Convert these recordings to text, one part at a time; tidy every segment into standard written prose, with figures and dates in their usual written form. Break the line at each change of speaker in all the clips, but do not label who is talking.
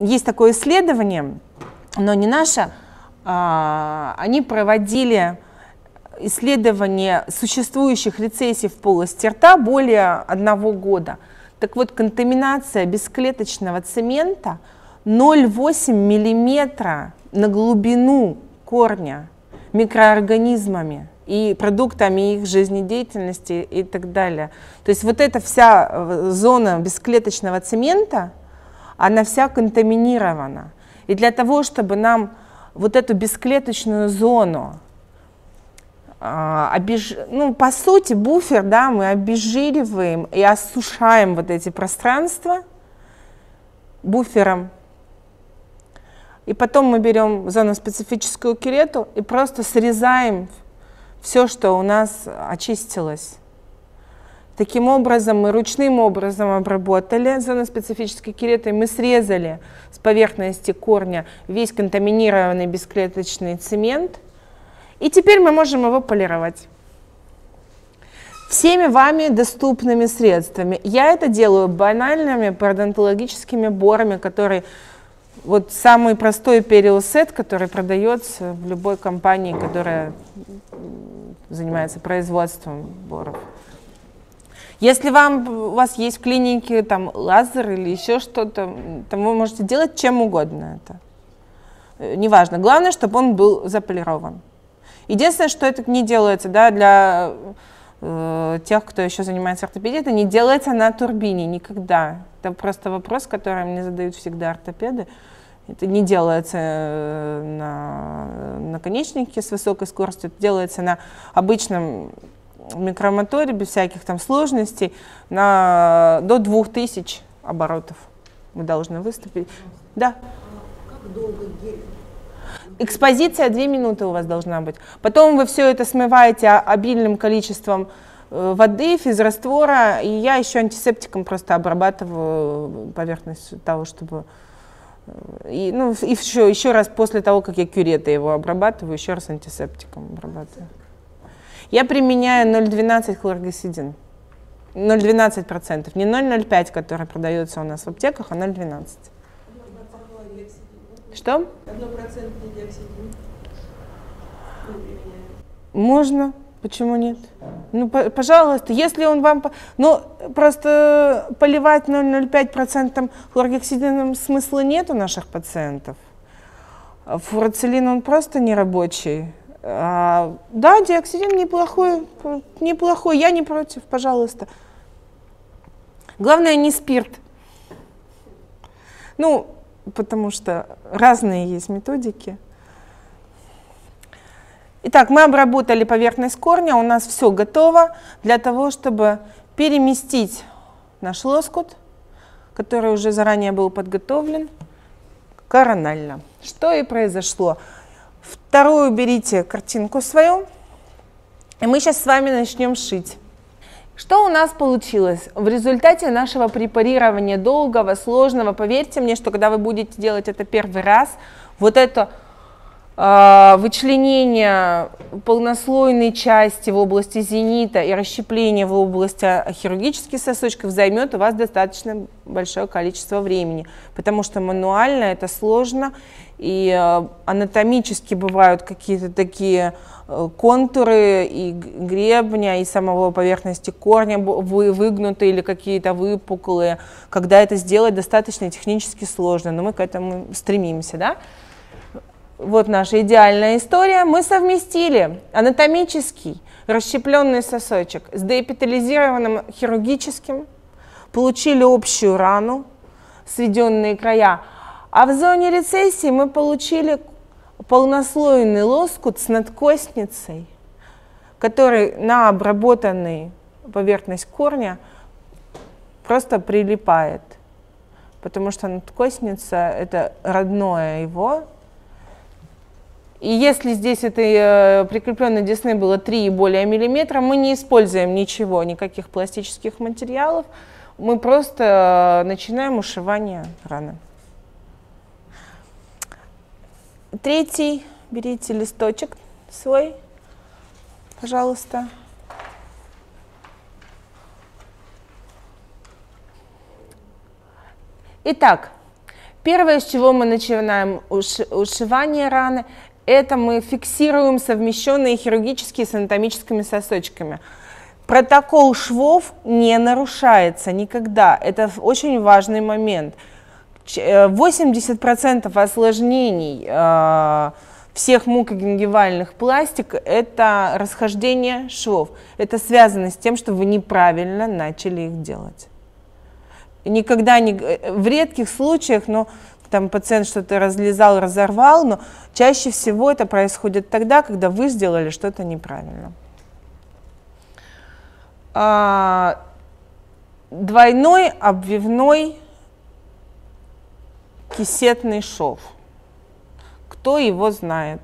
есть такое исследование, но не наше, они проводили исследование существующих рецессий в полости рта более 1 года. Так вот, контаминация бесклеточного цемента 0,8 мм на глубину корня микроорганизмами и продуктами их жизнедеятельности и так далее. То есть вот эта вся зона бесклеточного цемента, она вся контаминирована. И для того, чтобы нам вот эту бесклеточную зону, по сути, буфер, да, мы обезжириваем и осушаем вот эти пространства буфером. И потом мы берем зону-специфическую кюрету и просто срезаем все, что у нас очистилось. Таким образом, мы ручным образом обработали зону-специфической кюретой, мы срезали с поверхности корня весь контаминированный бесклеточный цемент, и теперь мы можем его полировать всеми вами доступными средствами. Я это делаю банальными пародонтологическими борами, которые вот самый простой периосет, который продается в любой компании, которая занимается производством боров. Если у вас есть в клинике там лазер или еще что-то, то вы можете делать чем угодно это. Неважно. Главное, чтобы он был заполирован. Единственное, что это не делается, да, для тех, кто еще занимается ортопедией, это не делается на турбине никогда. Это просто вопрос, который мне задают всегда ортопеды. Это не делается на наконечнике с высокой скоростью, это делается на обычном микромоторе, без всяких там сложностей, до 2000 оборотов вы должны выступить. Да.
Как долго гель?
Экспозиция 2 минуты у вас должна быть. Потом вы все это смываете обильным количеством воды, физраствора, и я еще антисептиком просто обрабатываю поверхность того, чтобы... И еще раз после того, как я кюретой его обрабатываю, еще раз антисептиком обрабатываю. Я применяю 0,12 хлоргексидин. 0,12%. Не 0,05, который продается у нас в аптеках, а 0,12. Что?
1% диоксидин.
Можно. Почему нет? Ну, пожалуйста, если он вам... Ну, просто поливать 0,05% хлоргексидином смысла нет у наших пациентов. Фурацилин, он просто нерабочий. Да, диоксидин неплохой, я не против, пожалуйста. Главное, не спирт. Ну, потому что разные есть методики. Итак, мы обработали поверхность корня, у нас все готово для того, чтобы переместить наш лоскут, который уже заранее был подготовлен, коронально. Что и произошло. Вторую берите картинку свою, и мы сейчас с вами начнем шить. Что у нас получилось? В результате нашего препарирования долгого, сложного, поверьте мне, что когда вы будете делать это первый раз, вот это вычленение полнослойной части в области зенита и расщепление в области хирургических сосочков займет у вас достаточно большое количество времени, потому что мануально это сложно, и анатомически бывают какие-то такие контуры и гребня, и самого поверхности корня выгнутые или какие-то выпуклые, когда это сделать достаточно технически сложно, но мы к этому стремимся, да? Вот наша идеальная история. Мы совместили анатомический расщепленный сосочек с деэпителизированным хирургическим, получили общую рану, сведенные края, а в зоне рецессии мы получили полнослойный лоскут с надкостницей, который на обработанную поверхность корня просто прилипает, потому что надкостница – это родное его. И если здесь этой прикрепленной десны было 3 и более миллиметра, мы не используем ничего, никаких пластических материалов, мы просто начинаем ушивание раны. Третий, берите листочек свой, пожалуйста. Итак, Первое, с чего мы начинаем ушивание раны, это мы фиксируем совмещенные хирургические с анатомическими сосочками. Протокол швов не нарушается никогда. Это очень важный момент. 80% осложнений всех мукогингивальных пластик – это расхождение швов. Это связано с тем, что вы неправильно начали их делать. Никогда не, в редких случаях, но там пациент что-то разлезал, разорвал, но чаще всего это происходит тогда, когда вы сделали что-то неправильно. Двойной обвивной кисетный шов. Кто его знает?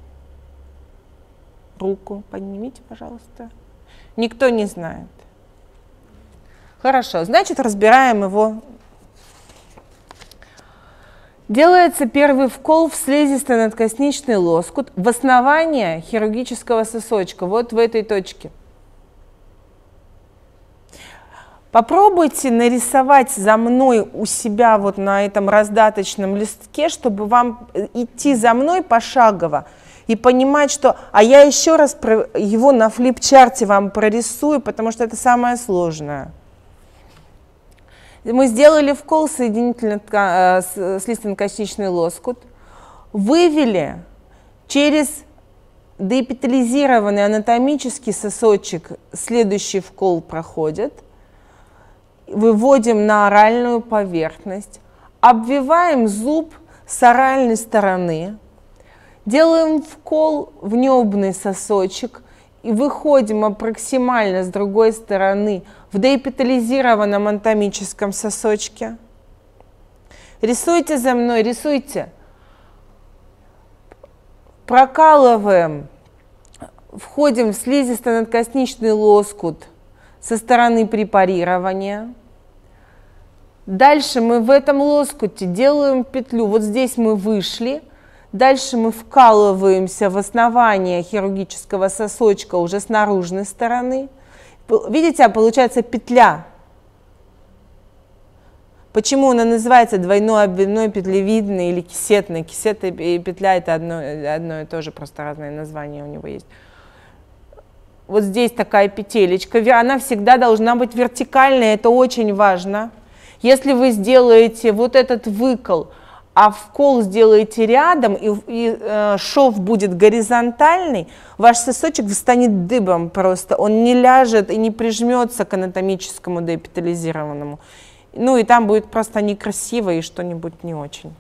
Руку поднимите, пожалуйста. Никто не знает. Хорошо, значит, разбираем его. Делается первый вкол в слизистый надкосничный лоскут в основание хирургического сосочка, вот в этой точке. Попробуйте нарисовать за мной у себя вот на этом раздаточном листке, чтобы вам идти за мной пошагово и понимать, что... А я еще раз его на флипчарте вам прорисую, потому что это самое сложное. Мы сделали вкол соединительно слизистый-надкосничный лоскут, вывели через деэпителизированный анатомический сосочек, следующий вкол проходит, выводим на оральную поверхность, обвиваем зуб с оральной стороны, делаем вкол в небный сосочек и выходим аппроксимально с другой стороны в деэпителизированном анатомическом сосочке. Рисуйте за мной, рисуйте. Прокалываем, входим в слизисто-надкосничный лоскут со стороны препарирования. Дальше мы в этом лоскуте делаем петлю. Вот здесь мы вышли. Дальше мы вкалываемся в основание хирургического сосочка уже с наружной стороны. Видите, получается петля. Почему она называется двойной обвивной петлевидной или кисетной? Кисета и петля – это одно и то же, просто разные названия у него есть. Вот здесь такая петелечка, она всегда должна быть вертикальной, это очень важно. Если вы сделаете вот этот выкол, а вкол сделаете рядом, и шов будет горизонтальный, ваш сосочек встанет дыбом просто, он не ляжет и не прижмется к анатомическому деэпителизированному. Ну и там будет просто некрасиво и что-нибудь не очень.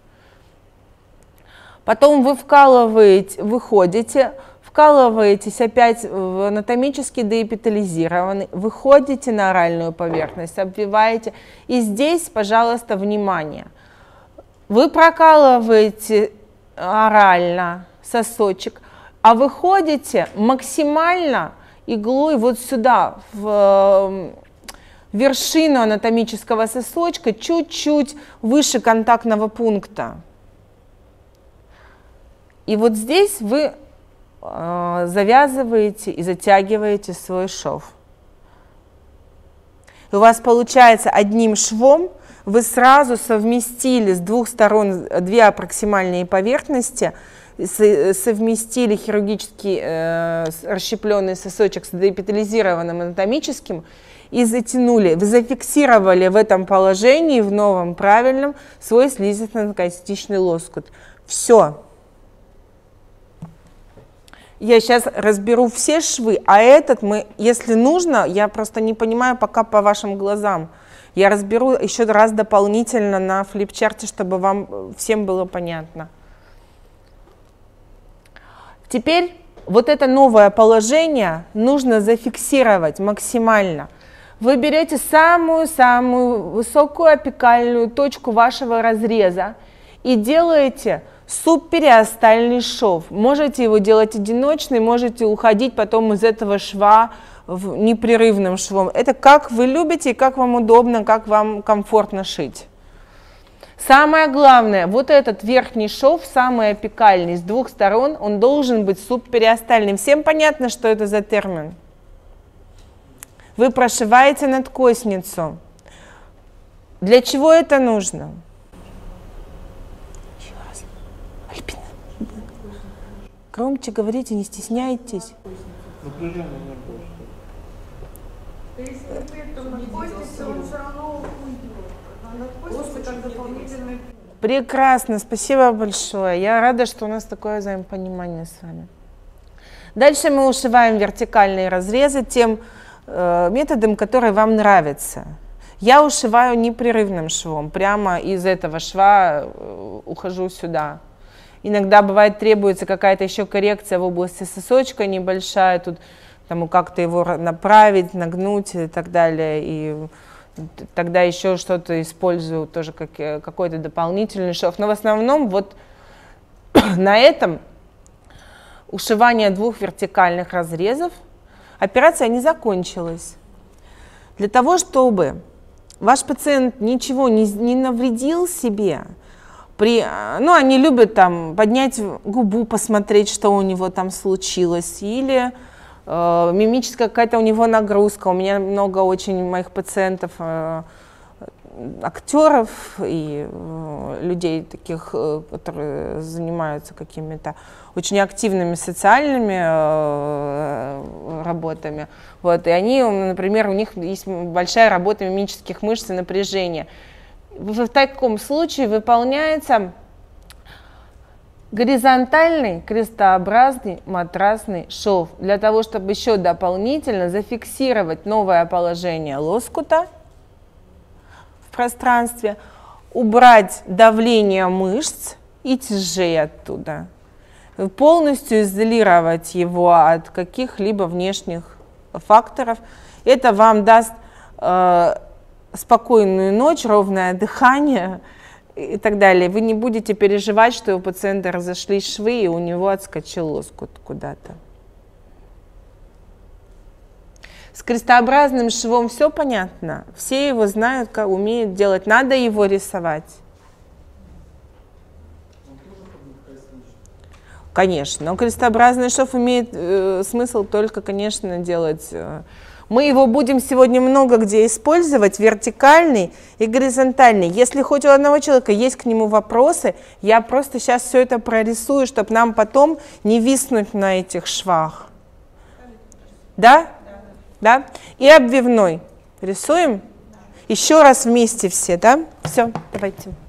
Потом вы вкалываете, выходите, вкалываетесь опять в анатомически деэпителизированный, выходите на оральную поверхность, обвиваете. И здесь, пожалуйста, внимание. Вы прокалываете орально сосочек, а выходите максимально иглой вот сюда, в вершину анатомического сосочка, чуть-чуть выше контактного пункта. И вот здесь вы завязываете и затягиваете свой шов. У вас получается одним швом вы сразу совместили с двух сторон две аппроксимальные поверхности, совместили хирургический расщепленный сосочек с деэпителизированным анатомическим и затянули. Вы зафиксировали в этом положении, в новом правильном, свой слизисто-надкосничный лоскут. Все. Я сейчас разберу все швы, а этот мы, если нужно, я просто не понимаю пока по вашим глазам, я разберу еще раз дополнительно на флипчарте, чтобы вам всем было понятно. Теперь вот это новое положение нужно зафиксировать максимально. Вы берете самую-самую высокую апикальную точку вашего разреза и делаете субпериостальный шов. Можете его делать одиночный, можете уходить потом из этого шва в непрерывным швом. Это как вы любите, как вам удобно, как вам комфортно шить. Самое главное, вот этот верхний шов, самый апикальный, с двух сторон, он должен быть субпериостальным. Всем понятно, что это за термин? Вы прошиваете надкосницу. Для чего это нужно? Громче говорите, не стесняйтесь.
Напряжения не было.
Если вы это надпостите, он все равно уйдет. Надпостится как дополнительный.
Прекрасно, спасибо большое. Я рада, что у нас такое взаимопонимание с вами. Дальше мы ушиваем вертикальные разрезы тем методом, который вам нравится. Я ушиваю непрерывным швом, прямо из этого шва ухожу сюда. Иногда бывает требуется какая-то еще коррекция в области сосочка небольшая, тут как-то его направить, нагнуть и так далее. И тогда еще что-то использую, тоже какой-то дополнительный шов. Но в основном вот на этом ушивание 2 вертикальных разрезов операция не закончилась. Для того, чтобы ваш пациент ничего не навредил себе, они любят поднять губу, посмотреть, что у него там случилось, или мимическая какая-то у него нагрузка. У меня много очень моих пациентов, актеров и людей таких, которые занимаются какими-то очень активными социальными работами. Вот, и они, например, у них есть большая работа мимических мышц и напряжения. В таком случае выполняется горизонтальный крестообразный матрасный шов для того, чтобы еще дополнительно зафиксировать новое положение лоскута в пространстве, убрать давление мышц и тяжей оттуда, полностью изолировать его от каких-либо внешних факторов. Это вам даст спокойную ночь, ровное дыхание и так далее. Вы не будете переживать, что у пациента разошлись швы и у него отскочил лоскут куда-то. С крестообразным швом все понятно? Все его знают, как умеют делать. Надо его рисовать? Конечно. Но крестообразный шов имеет смысл только, конечно, делать. Мы его будем сегодня много где использовать, вертикальный и горизонтальный. Если хоть у одного человека есть к нему вопросы, я просто сейчас все это прорисую, чтобы нам потом не виснуть на этих швах. Да? Да? И обвивной. Рисуем? Еще раз вместе все, да? Все, давайте.